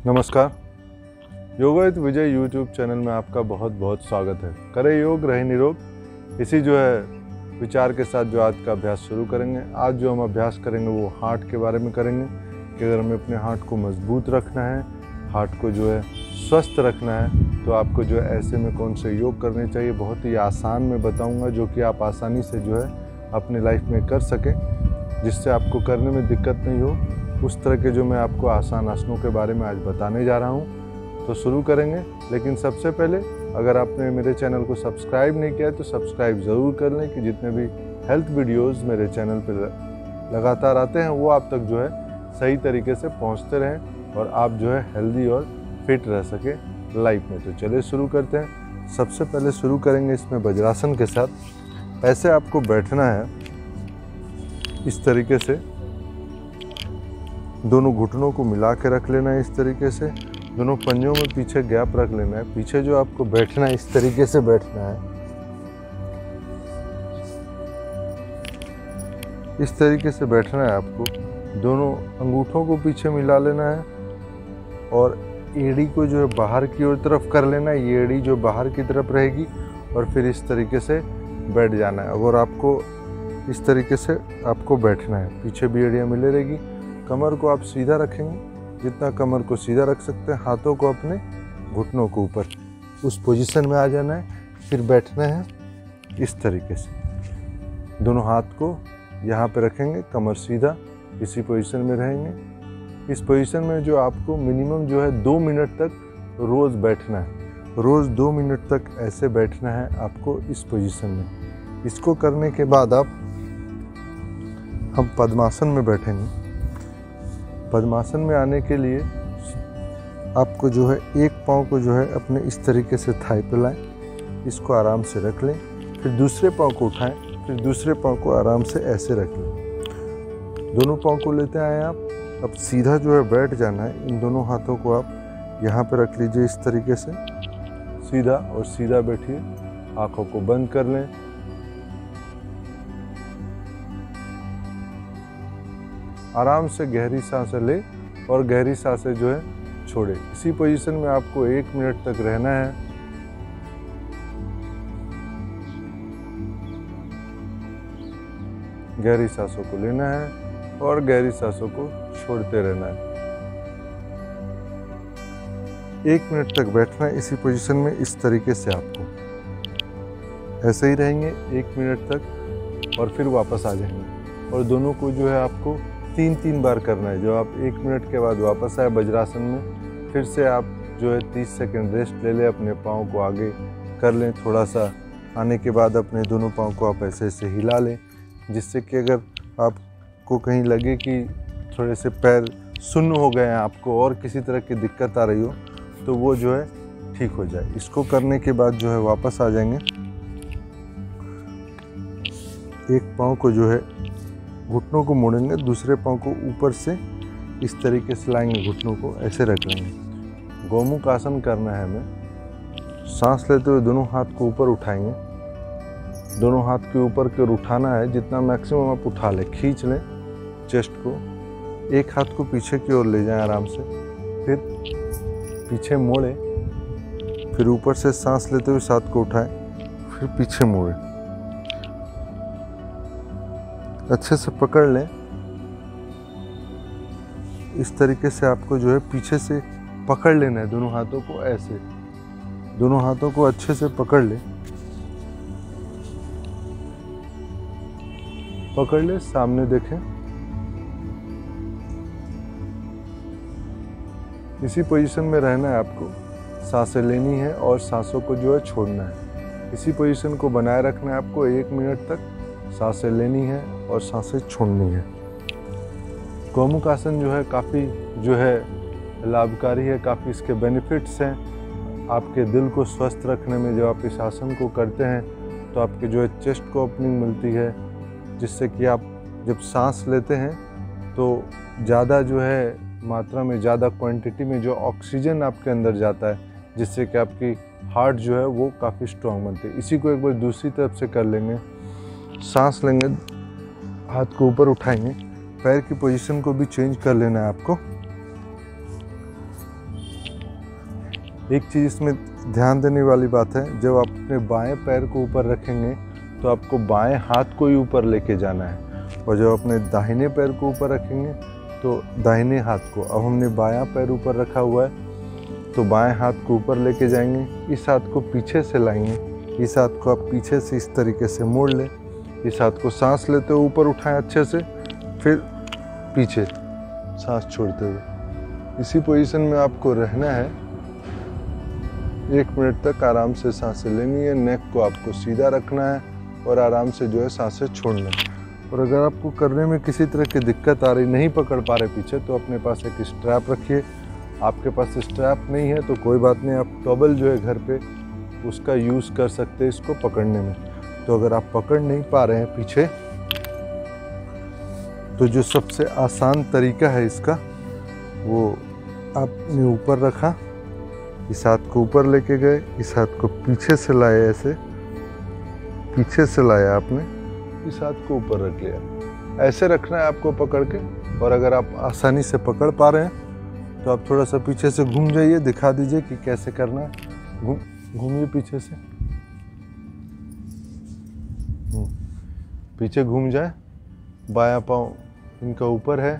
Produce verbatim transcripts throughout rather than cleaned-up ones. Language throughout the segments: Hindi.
नमस्कार। Yoga with Vijay YouTube channel में आपका बहुत बहुत स्वागत है। करे योग रहे निरोग, इसी जो है विचार के साथ जो आज का अभ्यास शुरू करेंगे। आज जो हम अभ्यास करेंगे वो हार्ट के बारे में करेंगे कि अगर हमें अपने हार्ट को मजबूत रखना है, हार्ट को जो है स्वस्थ रखना है, तो आपको जो है ऐसे में कौन से योग करने चाहिए। बहुत ही आसान मैं बताऊँगा जो कि आप आसानी से जो है अपनी लाइफ में कर सकें, जिससे आपको करने में दिक्कत नहीं हो। उस तरह के जो मैं आपको आसान आसनों के बारे में आज बताने जा रहा हूँ, तो शुरू करेंगे। लेकिन सबसे पहले अगर आपने मेरे चैनल को सब्सक्राइब नहीं किया है तो सब्सक्राइब ज़रूर कर लें कि जितने भी हेल्थ वीडियोस मेरे चैनल पर लगातार आते हैं वो आप तक जो है सही तरीके से पहुँचते रहें और आप जो है हेल्दी और फिट रह सके लाइफ में। तो चलिए शुरू करते हैं। सबसे पहले शुरू करेंगे इसमें वज्रासन के साथ। ऐसे आपको बैठना है इस तरीके से, दोनों घुटनों को मिला के रख लेना है इस तरीके से, दोनों पंजों में पीछे गैप रख लेना है। पीछे जो आपको बैठना है इस तरीके से बैठना है, इस तरीके से बैठना है आपको। दोनों अंगूठों को पीछे मिला लेना है और एड़ी को जो है बाहर की ओर तरफ कर लेना है। ये एड़ी जो बाहर की तरफ रहेगी और फिर इस तरीके से बैठ जाना है। और आपको इस तरीके से आपको बैठना है, पीछे भी एड़ियाँ मिले रहेगी। कमर को आप सीधा रखेंगे, जितना कमर को सीधा रख सकते हैं। हाथों को अपने घुटनों के ऊपर उस पोजीशन में आ जाना है। फिर बैठना है इस तरीके से, दोनों हाथ को यहाँ पे रखेंगे, कमर सीधा, इसी पोजीशन में रहेंगे। इस पोजीशन में जो आपको मिनिमम जो है दो मिनट तक रोज़ बैठना है। रोज़ दो मिनट तक ऐसे बैठना है आपको इस पोजीशन में। इसको करने के बाद आप हम पद्मासन में बैठेंगे। पद्मासन में आने के लिए आपको जो है एक पाँव को जो है अपने इस तरीके से थाई पे लाएं, इसको आराम से रख लें। फिर दूसरे पाँव को उठाएं, फिर दूसरे पाँव को आराम से ऐसे रख लें। दोनों पाँव को लेते आए आप। अब सीधा जो है बैठ जाना है। इन दोनों हाथों को आप यहाँ पे रख लीजिए इस तरीके से, सीधा और सीधा बैठिए। आँखों को बंद कर लें। आराम से गहरी सांसें ले और गहरी सांसें जो है छोड़े। इसी पोजीशन में आपको एक मिनट तक रहना है। गहरी सांसों को लेना है और गहरी सांसों को छोड़ते रहना है। एक मिनट तक बैठना है इसी पोजीशन में, इस तरीके से आपको ऐसे ही रहेंगे एक मिनट तक और फिर वापस आ जाएंगे। और दोनों को जो है आपको तीन तीन बार करना है। जो आप एक मिनट के बाद वापस आए वज्रासन में, फिर से आप जो है तीस सेकंड रेस्ट ले लें, अपने पाँव को आगे कर लें थोड़ा सा। आने के बाद अपने दोनों पाँव को आप ऐसे ऐसे हिला लें, जिससे कि अगर आपको कहीं लगे कि थोड़े से पैर सुन्न हो गए हैं, आपको और किसी तरह की दिक्कत आ रही हो, तो वो जो है ठीक हो जाए। इसको करने के बाद जो है वापस आ जाएंगे। एक पाँव को जो है घुटनों को मोड़ेंगे, दूसरे पाँव को ऊपर से इस तरीके से लाएंगे, घुटनों को ऐसे रख लेंगे। गोमुख आसन करना है हमें। सांस लेते हुए दोनों हाथ को ऊपर उठाएंगे। दोनों हाथ के ऊपर के उठाना है, जितना मैक्सिमम आप उठा लें, खींच लें चेस्ट को। एक हाथ को पीछे की ओर ले जाएं आराम से, फिर पीछे मोड़ें, फिर ऊपर से सांस लेते हुए हाथ को उठाएं, फिर पीछे मोड़ें। अच्छे से पकड़ लें। इस तरीके से आपको जो है पीछे से पकड़ लेना है दोनों हाथों को, ऐसे दोनों हाथों को अच्छे से पकड़ ले पकड़ ले सामने देखें। इसी पोजीशन में रहना है आपको। सांसें लेनी है और सांसों को जो है छोड़ना है। इसी पोजीशन को बनाए रखना है आपको एक मिनट तक। सांसें लेनी है और सांसें छोड़नी है। गोमुख आसन जो है काफ़ी जो है लाभकारी है, काफ़ी इसके बेनिफिट्स हैं। आपके दिल को स्वस्थ रखने में जब आप इस आसन को करते हैं तो आपके जो है चेस्ट को ओपनिंग मिलती है, जिससे कि आप जब सांस लेते हैं तो ज़्यादा जो है मात्रा में, ज़्यादा क्वांटिटी में जो ऑक्सीजन आपके अंदर जाता है, जिससे कि आपकी हार्ट जो है वो काफ़ी स्ट्रॉन्ग बनती है। इसी को एक बार दूसरी तरफ से कर लेंगे। सांस लेंगे, हाथ को ऊपर उठाएंगे, पैर की पोजीशन को भी चेंज कर लेना है आपको। एक चीज़ इसमें ध्यान देने वाली बात है, जब आप अपने बाएं पैर को ऊपर रखेंगे तो आपको बाएं हाथ को ही ऊपर लेके जाना है, और जब अपने दाहिने पैर को ऊपर रखेंगे तो दाहिने हाथ को। अब हमने बायां पैर ऊपर रखा हुआ है तो बाएं हाथ को ऊपर लेके जाएंगे, इस हाथ को पीछे से लाएंगे, इस हाथ को आप पीछे से इस तरीके से मोड़ लें, इस हाथ को सांस लेते हुए ऊपर उठाएं अच्छे से, फिर पीछे सांस छोड़ते हुए। इसी पोजीशन में आपको रहना है, एक मिनट तक आराम से सांसें लेनी है। नेक को आपको सीधा रखना है और आराम से जो है सांसें छोड़ना है। और अगर आपको करने में किसी तरह की दिक्कत आ रही, नहीं पकड़ पा रहे पीछे, तो अपने पास एक स्ट्रैप रखिए। आपके पास स्ट्रैप नहीं है तो कोई बात नहीं, आप टॉवल जो है घर पे उसका यूज़ कर सकते हैं इसको पकड़ने में। तो अगर आप पकड़ नहीं पा रहे हैं पीछे, तो जो सबसे आसान तरीका है इसका, वो आपने ऊपर रखा, इस हाथ को ऊपर लेके गए, इस हाथ को पीछे से लाए, ऐसे पीछे से लाया आपने, इस हाथ को ऊपर रख लिया। ऐसे रखना है आपको पकड़ के। और अगर आप आसानी से पकड़ पा रहे हैं तो आप थोड़ा सा पीछे से घूम जाइए, दिखा दीजिए कि कैसे करना है। घूम घूमिए पीछे से, पीछे घूम जाए, बायां पाँव इनका ऊपर है,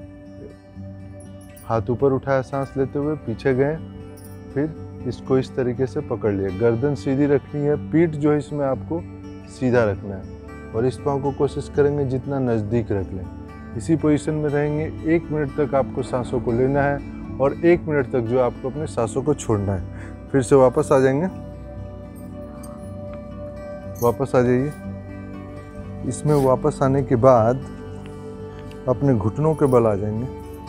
हाथ ऊपर उठाया सांस लेते हुए, पीछे गए, फिर इसको इस तरीके से पकड़ लिया। गर्दन सीधी रखनी है, पीठ जो है इसमें आपको सीधा रखना है, और इस पाँव को कोशिश करेंगे जितना नज़दीक रख लें। इसी पोजीशन में रहेंगे, एक मिनट तक आपको सांसों को लेना है और एक मिनट तक जो आपको अपने सांसों को छोड़ना है। फिर से वापस आ जाएंगे, वापस आ जाइए। इसमें वापस आने के बाद अपने घुटनों के बल आ जाएंगे,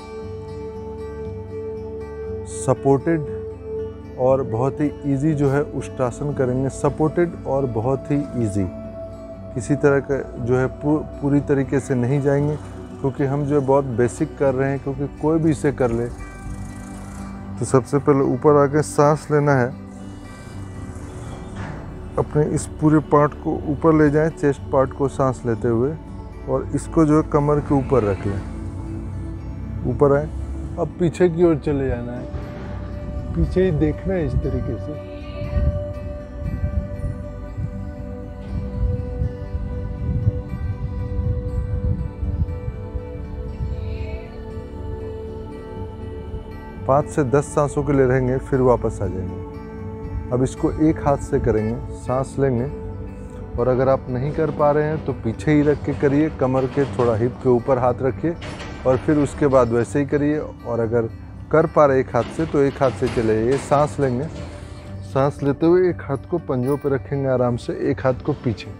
सपोर्टेड, और बहुत ही इजी जो है उष्ट्रासन करेंगे। सपोर्टेड और बहुत ही इजी, किसी तरह का जो है पू, पूरी तरीके से नहीं जाएंगे, क्योंकि हम जो है बहुत बेसिक कर रहे हैं, क्योंकि कोई भी इसे कर ले। तो सबसे पहले ऊपर आके सांस लेना है, अपने इस पूरे पार्ट को ऊपर ले जाएं, चेस्ट पार्ट को सांस लेते हुए, और इसको जो है कमर के ऊपर रख लें, ऊपर आए। अब पीछे की ओर चले जाना है, पीछे ही देखना है इस तरीके से। पाँच से दस सांसों के लिए रहेंगे, फिर वापस आ जाएंगे। अब इसको एक हाथ से करेंगे, सांस लेंगे, और अगर आप नहीं कर पा रहे हैं तो पीछे ही रख के करिए, कमर के थोड़ा हिप के ऊपर हाथ रखिए, और फिर उसके बाद वैसे ही करिए। और अगर कर पा रहे एक हाथ से तो एक हाथ से चले जाइए। सांस लेंगे, सांस लेते हुए एक हाथ को पंजों पे रखेंगे आराम से, एक हाथ को पीछे,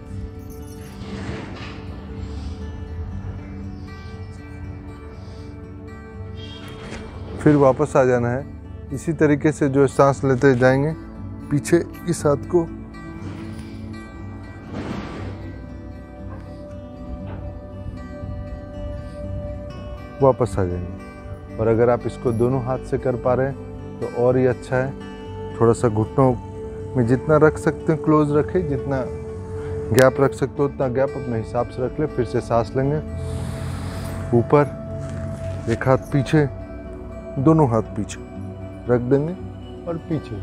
फिर वापस आ जाना है। इसी तरीके से जो सांस लेते जाएंगे, पीछे इस हाथ को, वापस आ जाएंगे। और अगर आप इसको दोनों हाथ से कर पा रहे हैं तो और ही अच्छा है। थोड़ा सा घुटनों में जितना रख सकते हैं क्लोज रखें, जितना गैप रख सकते हो उतना गैप अपने हिसाब से रख ले। फिर से सांस लेंगे, ऊपर, एक हाथ पीछे, दोनों हाथ पीछे रख देंगे और पीछे।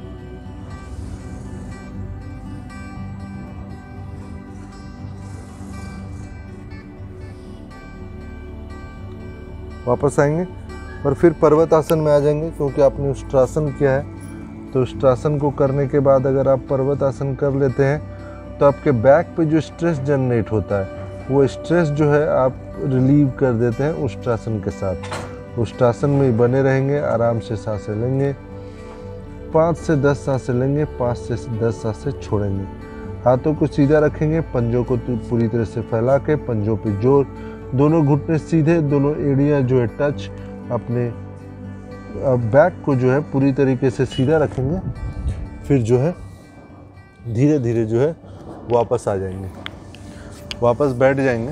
वापस आएंगे और फिर पर्वत आसन में आ जाएंगे, क्योंकि आपने उष्ट्रासन किया है। तो उष्ट्रासन को करने के बाद अगर आप पर्वत आसन कर लेते हैं तो आपके बैक पे जो स्ट्रेस जनरेट होता है, वो स्ट्रेस जो है आप रिलीव कर देते हैं उष्ट्रासन के साथ। उष्ट्रासन में ही बने रहेंगे, आराम से सांसें लेंगे, पाँच से दस सांसें लेंगे, पाँच से दस सांसें छोड़ेंगे। हाथों को सीधा रखेंगे, पंजों को पूरी तरह से फैला के, पंजों पे जोर, दोनों घुटने सीधे, दोनों एड़ियाँ जो है टच, अपने बैक को जो है पूरी तरीके से सीधा रखेंगे। फिर जो है धीरे धीरे जो है वापस आ जाएंगे, वापस बैठ जाएंगे।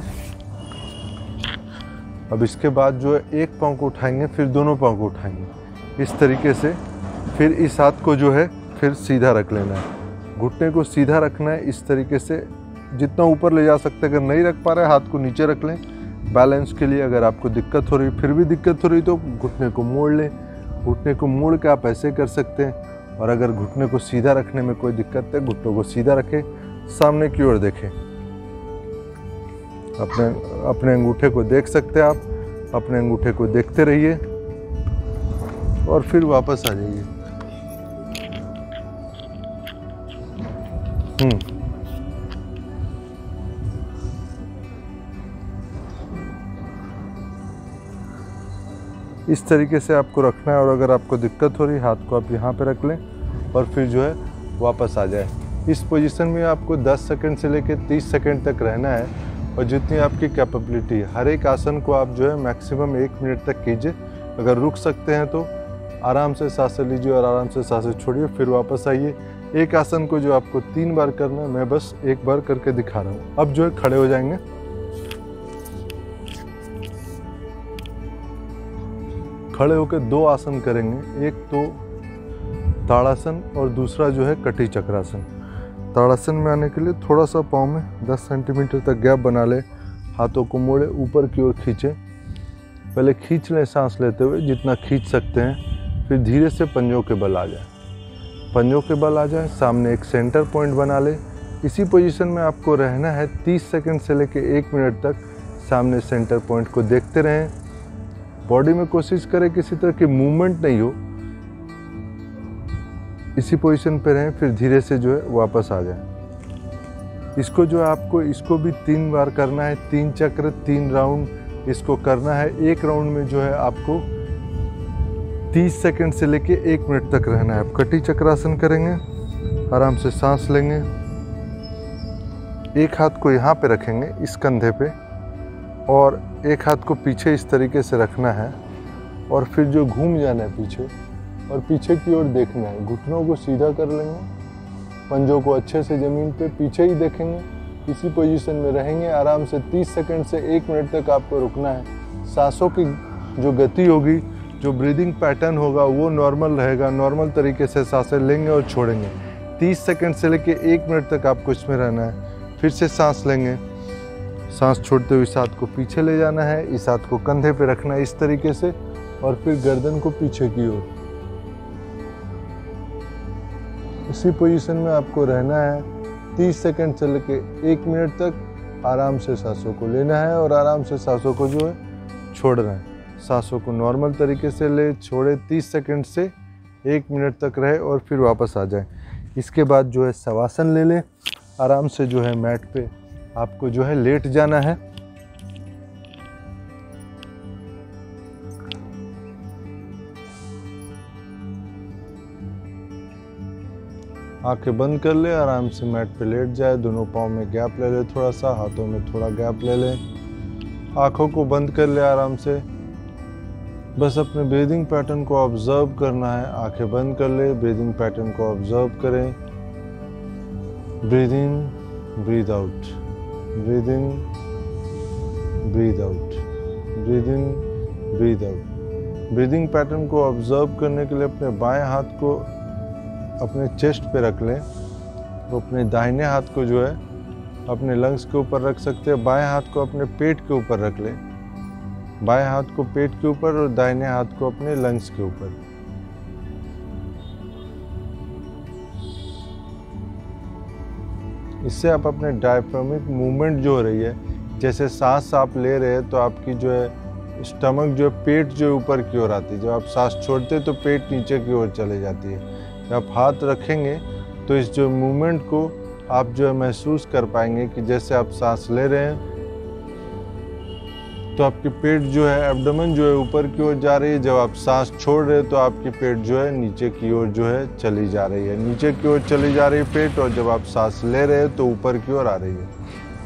अब इसके बाद जो है एक पाँव को उठाएंगे, फिर दोनों पाँव को उठाएंगे इस तरीके से। फिर इस हाथ को जो है फिर सीधा रख लेना है, घुटने को सीधा रखना है इस तरीके से, जितना ऊपर ले जा सकते हैं। अगर नहीं रख पा रहे हाथ को नीचे रख लें बैलेंस के लिए। अगर आपको दिक्कत हो रही, फिर भी दिक्कत हो रही तो घुटने को मोड़ लें, घुटने को मोड़ के आप ऐसे कर सकते हैं। और अगर घुटने को सीधा रखने में कोई दिक्कत है, घुटनों को सीधा रखें, सामने की ओर देखें। अपने अपने अंगूठे को देख सकते हैं आप, अपने अंगूठे को देखते रहिए और फिर वापस आ जाइए। हम्म इस तरीके से आपको रखना है। और अगर आपको दिक्कत हो रही, हाथ को आप यहाँ पे रख लें और फिर जो है वापस आ जाए। इस पोजीशन में आपको दस सेकंड से लेकर तीस सेकंड तक रहना है और जितनी आपकी कैपेबिलिटी है। हर एक आसन को आप जो है मैक्सिमम एक मिनट तक कीजिए। अगर रुक सकते हैं तो आराम से सांसें लीजिए और आराम से सांसें छोड़िए, फिर वापस आइए। एक आसन को जो आपको तीन बार करना है, मैं बस एक बार करके दिखा रहा हूँ। अब जो है खड़े हो जाएंगे, खड़े होकर दो आसन करेंगे, एक तो ताड़ासन और दूसरा जो है कटी चक्रासन। ताड़ासन में आने के लिए थोड़ा सा पाँव में दस सेंटीमीटर तक गैप बना ले, हाथों को मोड़े, ऊपर की ओर खींचें। पहले खींच लें सांस लेते हुए जितना खींच सकते हैं, फिर धीरे से पंजों के बल आ जाए, पंजों के बल आ जाए। सामने एक सेंटर पॉइंट बना ले। इसी पोजीशन में आपको रहना है तीस सेकंड से लेकर एक मिनट तक। सामने सेंटर पॉइंट को देखते रहें। बॉडी में कोशिश करें किसी तरह की मूवमेंट नहीं हो, इसी पोजीशन पे रहें, फिर धीरे से जो है वापस आ जाए। इसको जो है आपको इसको भी तीन बार करना है, तीन चक्र, तीन राउंड इसको करना है। एक राउंड में जो है आपको तीस सेकंड से लेके एक मिनट तक रहना है। आप कटी चक्रासन करेंगे, आराम से सांस लेंगे, एक हाथ को यहाँ पे रखेंगे इस कंधे पे और एक हाथ को पीछे इस तरीके से रखना है और फिर जो घूम जाना है पीछे और पीछे की ओर देखना है। घुटनों को सीधा कर लेंगे, पंजों को अच्छे से ज़मीन पे पीछे ही देखेंगे, इसी पोजीशन में रहेंगे। आराम से तीस सेकंड से एक मिनट तक आपको रुकना है। सांसों की जो गति होगी, जो ब्रीदिंग पैटर्न होगा वो नॉर्मल रहेगा। नॉर्मल तरीके से सांसें लेंगे और छोड़ेंगे। तीस सेकंड से लेके एक मिनट तक आपको इसमें रहना है। फिर से सांस लेंगे, सांस छोड़ते हुए इस हाथ को पीछे ले जाना है, इस हाथ को कंधे पे रखना है इस तरीके से और फिर गर्दन को पीछे की ओर। इसी पोजीशन में आपको रहना है तीस सेकंड से लेके एक मिनट तक। आराम से सांसों को लेना है और आराम से सांसों को जो है छोड़ना है। सांसों को नॉर्मल तरीके से ले, छोड़े, तीस सेकंड से एक मिनट तक रहे और फिर वापस आ जाए। इसके बाद जो है शवासन ले लें। आराम से जो है मैट पे आपको जो है लेट जाना है। आंखें बंद कर ले, आराम से मैट पे लेट जाए। दोनों पाँव में गैप ले ले, थोड़ा सा हाथों में थोड़ा गैप ले ले। आंखों को बंद कर ले आराम से। बस अपने ब्रीदिंग पैटर्न को ऑब्जर्व करना है। आंखें बंद कर ले, ब्रीदिंग पैटर्न को ऑब्जर्व करें। Breathe in, breathe out, breathe in, breathe out, breathe in, breathe out. Breathing pattern को ऑब्जर्व करने के लिए अपने बाएं हाथ को अपने चेस्ट पे रख लें, तो अपने दाहिने हाथ को जो है अपने लंग्स के ऊपर रख सकते हैं। बाएं हाथ को अपने पेट के ऊपर रख लें, बाएं हाथ को पेट के ऊपर और दाहिने हाथ को अपने लंग्स के ऊपर। इससे आप अपने डायफ्रामिक मूवमेंट जो हो रही है, जैसे सांस आप ले रहे हैं तो आपकी जो है स्टमक जो है पेट जो ऊपर की ओर आती है। जब आप सांस छोड़ते हैं तो पेट नीचे की ओर चले जाती है। जब आप हाथ रखेंगे तो इस जो मूवमेंट को आप जो है महसूस कर पाएंगे कि जैसे आप सांस ले रहे हैं तो आपकी पेट जो है, एब्डोमेन जो है ऊपर की ओर जा रही है। जब आप सांस छोड़ रहे हैं तो आपकी पेट जो है नीचे की ओर जो है चली जा रही है, नीचे की ओर चली जा रही है पेट। और जब आप सांस ले रहे हैं तो ऊपर की ओर आ रही है।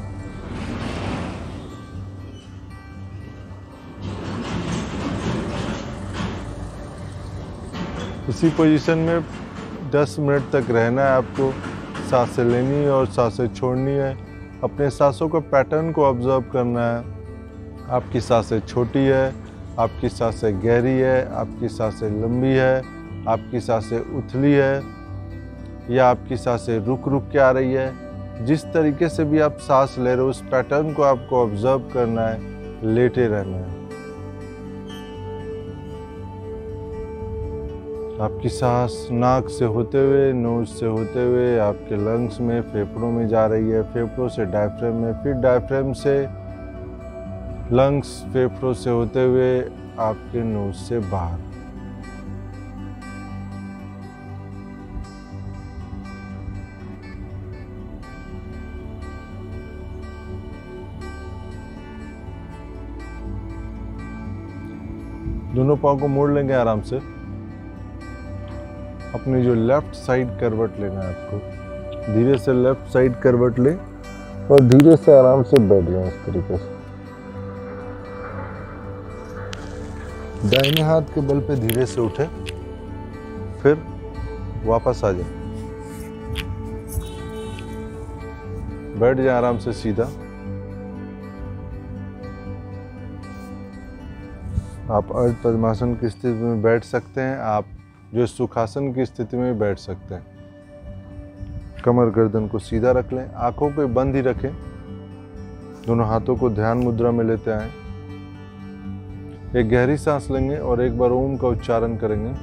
इसी पोजीशन में दस मिनट तक रहना है आपको। सांसें लेनी है और सांसें छोड़नी है। अपने सांसों का पैटर्न को ऑब्जर्व करना है। आपकी सांसें छोटी है, आपकी सांसें गहरी है, आपकी सांसें लंबी है, आपकी सांसें उथली है या आपकी सांसें रुक रुक के आ रही है। जिस तरीके से भी आप सांस ले रहे हो उस पैटर्न को आपको ऑब्जर्व करना है, लेटे रहना है। आपकी सांस नाक से होते हुए, नोज से होते हुए आपके लंग्स में, फेफड़ों में जा रही है, फेफड़ों से डायफ्राम में, फिर डायफ्राम से लंग्स, फेफड़ों से होते हुए आपके नोज से बाहर। दोनों पाँव को मोड़ लेंगे आराम से। अपनी जो लेफ्ट साइड करवट लेना है आपको, धीरे से लेफ्ट साइड करवट ले और धीरे से आराम से बैठ जाए इस तरीके से। दाहिने हाथ के बल पे धीरे से उठे, फिर वापस आ जाए, बैठ जाए आराम से सीधा। आप अर्ध पद्मासन की स्थिति में बैठ सकते हैं, आप जो सुखासन की स्थिति में बैठ सकते हैं। कमर गर्दन को सीधा रख लें, आंखों को बंद ही रखें, दोनों हाथों को ध्यान मुद्रा में लेते आएं। एक गहरी सांस लेंगे और एक बार ओम का उच्चारण करेंगे।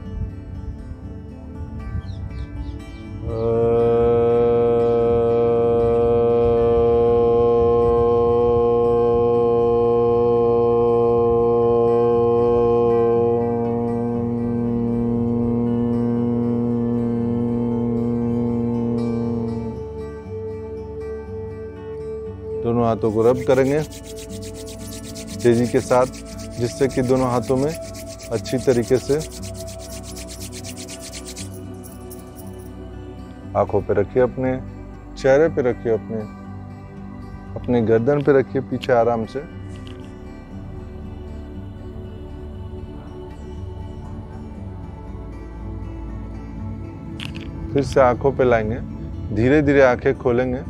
दोनों हाथों को रब करेंगे तेजी के साथ, जिससे कि दोनों हाथों में अच्छी तरीके से आंखों पे रखिए, अपने चेहरे पे रखिए, अपने अपने गर्दन पे रखिए पीछे आराम से। फिर से आंखों पे लाएंगे, धीरे धीरे आंखें खोलेंगे,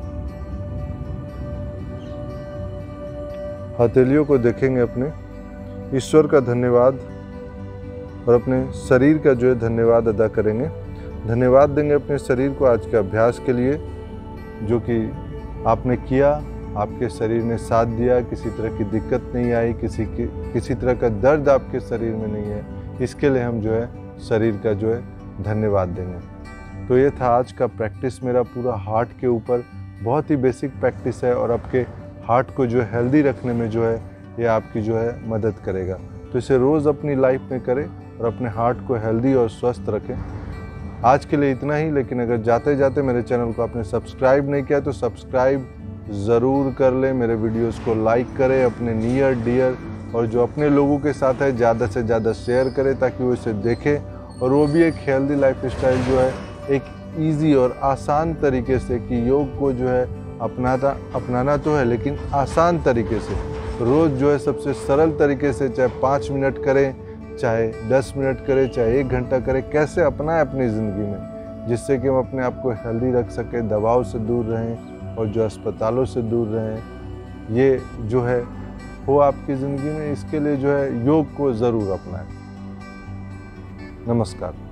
हथेलियों को देखेंगे, अपने ईश्वर का धन्यवाद और अपने शरीर का जो है धन्यवाद अदा करेंगे। धन्यवाद देंगे अपने शरीर को आज के अभ्यास के लिए जो कि आपने किया, आपके शरीर ने साथ दिया, किसी तरह की दिक्कत नहीं आई, किसी की किसी तरह का दर्द आपके शरीर में नहीं है। इसके लिए हम जो है शरीर का जो है धन्यवाद देंगे। तो ये था आज का प्रैक्टिस मेरा पूरा हार्ट के ऊपर, बहुत ही बेसिक प्रैक्टिस है और आपके हार्ट को जो है हेल्दी रखने में जो है ये आपकी जो है मदद करेगा। तो इसे रोज़ अपनी लाइफ में करें और अपने हार्ट को हेल्दी और स्वस्थ रखें। आज के लिए इतना ही, लेकिन अगर जाते जाते मेरे चैनल को आपने सब्सक्राइब नहीं किया तो सब्सक्राइब ज़रूर कर लें, मेरे वीडियोस को लाइक करें, अपने नियर डियर और जो अपने लोगों के साथ है ज़्यादा से ज़्यादा शेयर करें ताकि वो इसे देखें और वो भी एक हेल्दी लाइफ स्टाइल जो है एक ईजी और आसान तरीके से कि योग को जो है अपनाता अपनाना तो है लेकिन आसान तरीके से रोज़ जो है सबसे सरल तरीके से, चाहे पाँच मिनट करें, चाहे दस मिनट करें, चाहे एक घंटा करें, कैसे अपनाएं अपनी ज़िंदगी में, जिससे कि हम अपने आप को हेल्दी रख सकें, दवाओं से दूर रहें और जो अस्पतालों से दूर रहें। ये जो है हो आपकी ज़िंदगी में, इसके लिए जो है योग को ज़रूर अपनाएं। नमस्कार।